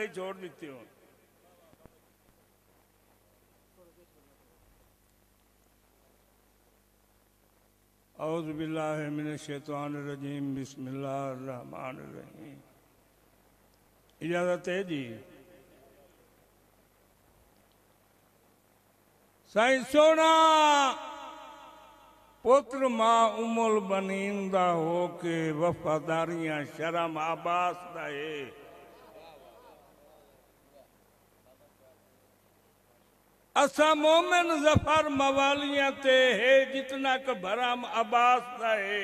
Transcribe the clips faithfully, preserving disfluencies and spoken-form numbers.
लिए छोड़ देती हूँ। औज़ु बिल्लाहि मिनश शैतानिर रजीम, बिस्मिल्लाहिर रहमानिर रहीम। इजाजत है जी। साईं सोना पुत्र मां उमुल बनींदा हो के वफादारियां शर्म आबास दे। असा मोमिन जफर मवालियां ते है जितना क भरम अब्बास दे।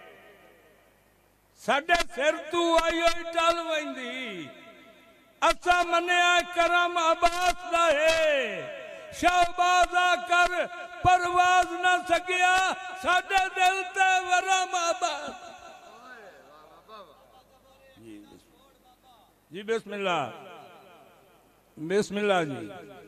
साडे सिर तू आयो टल वेंदी। असा मनिया करम अब्बास दे। शहबाजा कर परवाज न सकिया साडे दिल ते वरम अब्बास। जी बिस्मिल्लाह बिस्मिल्लाह जी।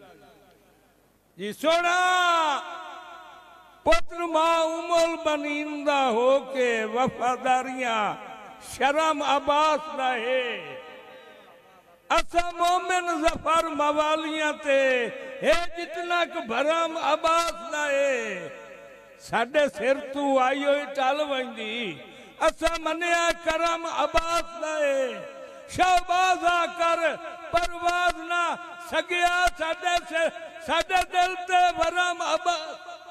जी सोना पुत्र मां उमुल बनींदा हो के वफादारियां शर्म अब्बास रहे। असा मोमिन जफर मवालियां ते है जितना क भरम अब्बास लाए। साडे सिर तू आयो टल वेंदी। असा मनिया करम अब्बास लाए। शहबाजा कर परवाज ना सगिया साडे से साडे दिल ते भरम अब्बास।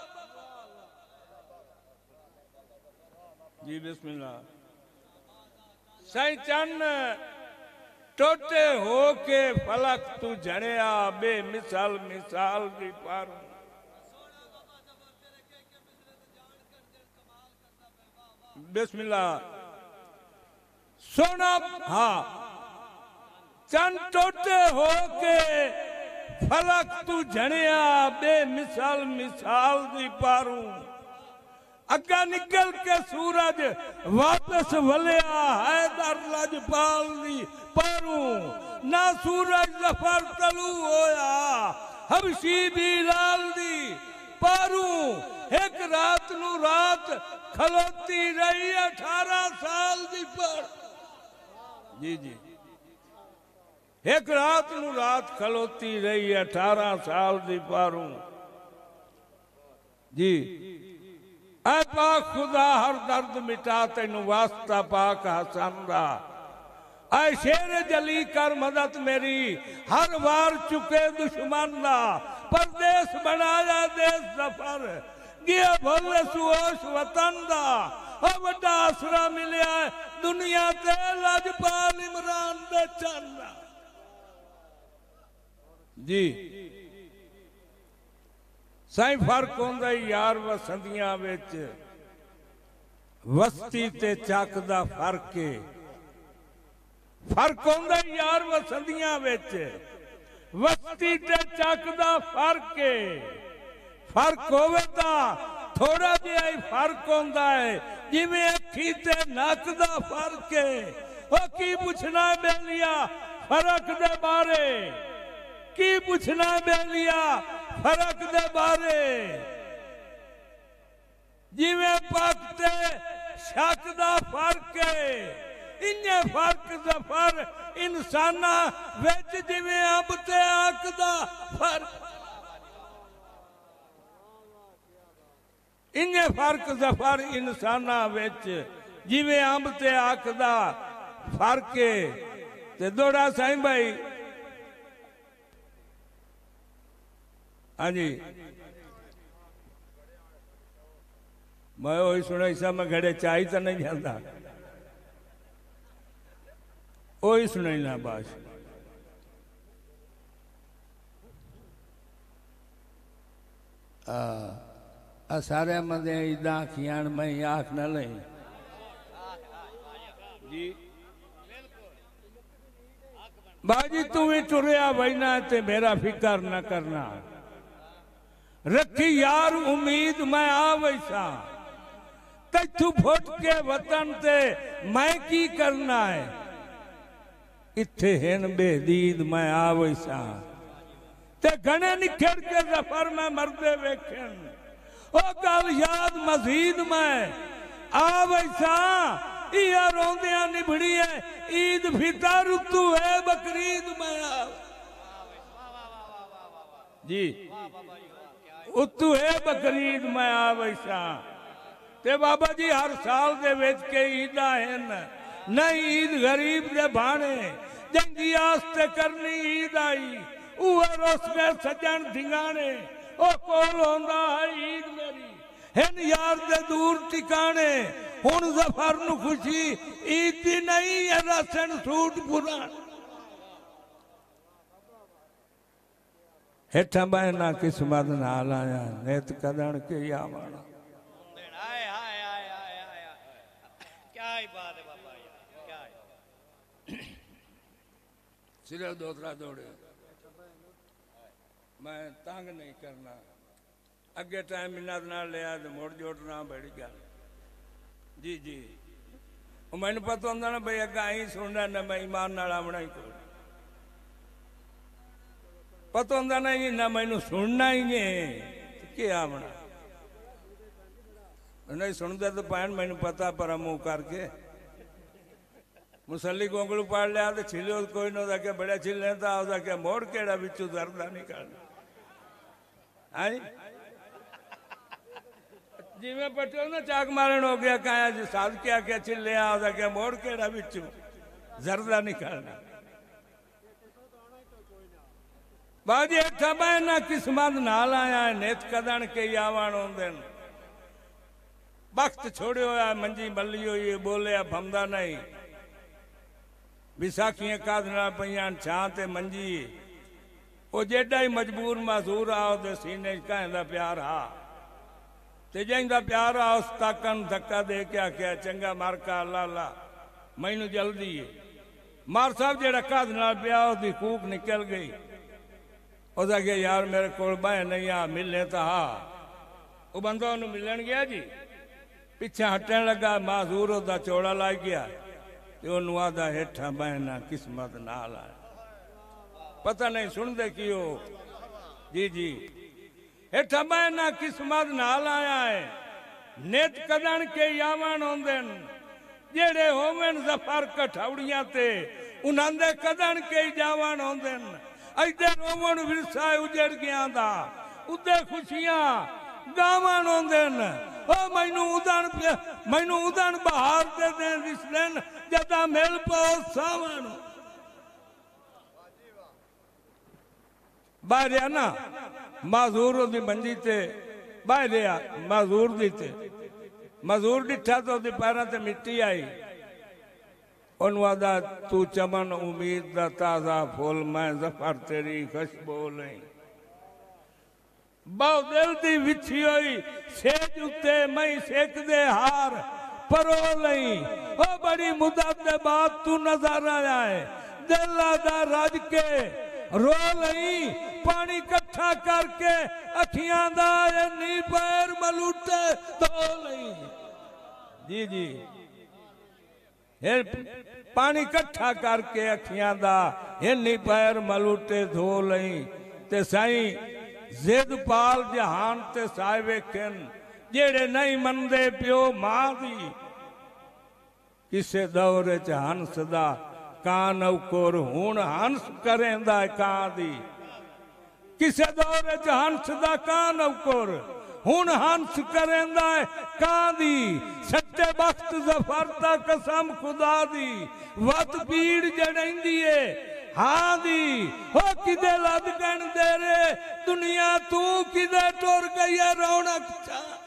जी बिस्मिल्लाह। साईं चन्न टोटे हो के फलक तू जड़िया बेमिसाल मिसाल दी पार। बिस्मिल्लाह। सोना हाँ चन टोटे हो के फलक तू जड़िया बेमिसाल मिसाल दी पारू। अग्गा निकल के सूरज वापस वलिया हैदर लजपाल दी पारू। ना सूरज जफर तलू होया हबशी भी लाल दी पारू। एक रात नू रात खलोती रही अठारह साल दी पर। जी जी एक रात नू रात खलोती रही अठारह साल दी पारू। जी ऐ पाक खुदा हर दर्द मिटा तेनू वास्ता पाक हसन दा। ऐ शेर जली कर मदद मेरी हर वार चुके दुश्मन दा। परदेश बनाया देश सफर गया भोले सुहोश वतन दा। वड्डा आसरा मिलिया दुनिया ते लजपाल इमरान दे चंद। जी साईं फर्क होंदा यार वसंदियां विच वस्ती ते चक दा फर्क है। फर्क होंदा यार वसंदियां विच वस्ती ते चक दा फर्क है। फर्क होवे तां थोड़ा जिहा ही फर्क होंदा है जिवें अखी ते नक दा फर्क है। ओ की पुछना बेलिया फर्क दे बारे। की पुछना बेलिया फर्क दे बारे। जिवें पक ते शक दा फर्क है इन्ने फर्क जफर इंसाना विच जिवें अंब ते अख दा फर्क। इन्ने फर्क जफर इंसाना विच जिवें अंब ते अख दा फर्क है। ते दौड़ा साईं भाई। हाँ जी मैं वही सुना इसा मैं घड़े चाय तो नहीं जाता वही सुनाई ना बाश। आ सारे मदे इदा खियाण मैं आख न ले जी बाजी तू भी टुरिया बहना ते मेरा फिकर न करना। रखी यार उम्मीद मैं आ वैसा तू फुट के वतन ते मैं की करना है। इत्थे हेन बेदीद मैं आ वैसा ते घने निखर के जफर में मरदे वेखन। ओ गल याद मजीद मैं आ वैसा इया रोंदियां निभड़ी है ईद फितर तू है बकरीद मैं आ जी उत्तू है बकरीद मैं आ बैसा ते बाबा जी हर साल दे विच के ईदा हैं नहीं ईद गरीब दे भाने जंगी आस्ते करनी ईद आई उहे रोस में सजन धिंगाने ओ कोल होंदा है ईद मेरी हिन यार दे दूर टिकाने हुण ज़फर नू खुशी ईद दी नहीं है रसन सूट पुराण हेठा बहना किस्मत नाल आया नेत कदण के आवाना क्या ही बात है बाबा क्या है सिर्फ दोतरा दौड़े मैं तंग नहीं करना अगे टाइम मिन्नत नाल लिया तो मुड़ जोड़ ना बड़ी गल जी जी मैनू पता होंदा ना भाई अगे आई सुनना ना मैं ईमान नाल आमना ही कोई पता होंदा नहीं ना मैनू सुनना ही है क्या आमना नहीं सुनते तो भैन मैनू पता पर मुँह करके मुसली गोंगलू पाड़ लिया तो छिलो कोई ना के बड़े छिले तो आता क्या मोड़ केड़ा बिचू दर्दा निकालना आई जिमें पटेल ना चाक मारण हो गया कहा जी साध क्या क्या छिले आता क्या मोड़ केड़ा बिचू जरदा निकालना बाजी अठा बहना किस्मत नाल आया नेत कदन के आवान होंदे वक्त छोड़े होया मंजी मली हुई बोलिया फमदा नहीं विसाखियां कादना पईयां छां ते मंजी वो जेडा ही मजबूर माजूर आओ दे सीने कहंदा प्यार हा ते जंदा प्यार आ उस ताकन धक्का दे के आख्या चंगा मार का अल्लाह ला मैनू जल्दी है मार साहब जेड़ा कादना पिया ओदी कूक निकल गई ओदा के यार मेरे कोल बह नहीं आ मिलने तो हा वो बंदा उन्हें मिलन गया जी पिछे हटन लगा माजूर ओदा चौड़ा ला गया तो उन्होंने आदा हेठा बहना किस्मत नाल आया पता नहीं सुनते की हो जी जी हेठा बहना किस्मत नाल आया है नेत कदन के यावन होंदे जेड़े होवन ज़फर कठौड़ियां ते उन्हां दे कदन के जावन होंदे इधर रोमन विरसा उजड़ गया दा उदे खुशियां गावन होंदे ओ मैनू उदन मैनू उदन बहार दे दे इस दिन जदा मिल पाओ सावन बाहर ना माजूर दी मंजी ते बाहर माजूर दी ते मजूर डिठा तो दी पैरां ते मिट्टी आई उनवादा तू चमन उम्मीद दा ताजा फूल मैं ज़फर तेरी खुशबू नहीं बहु दिल दी विछी हुई सेज उत्ते मैं सेक दे हार परो नहीं ओ बड़ी मुद्दत दे बाद तू नजर आया है दिल दा रज के रो नहीं पानी इकट्ठा करके अखियां दा नी पैर मलूटे धो नहीं जी जी पानी इकट्ठा करके अखियां दा इन्नी पैर मलूटे धो लई ते साई जिद पाल जहान ते साहिबे किन जेड़े नहीं मनदे प्यो मां दी किसे दौर च हंस दा कान औकोर हुण हंस करेंदा कां दी किसे दौर च हंस दा कान औकोर हुण हंस करेंदा कां दी सच्चे बख्त ज़फर दा कसम खुदा दी वत पीड़ जड़ेंदी है हां दी हो किदे लद गण दे रे दुनिया तू किदे टुर गई है रौनक चा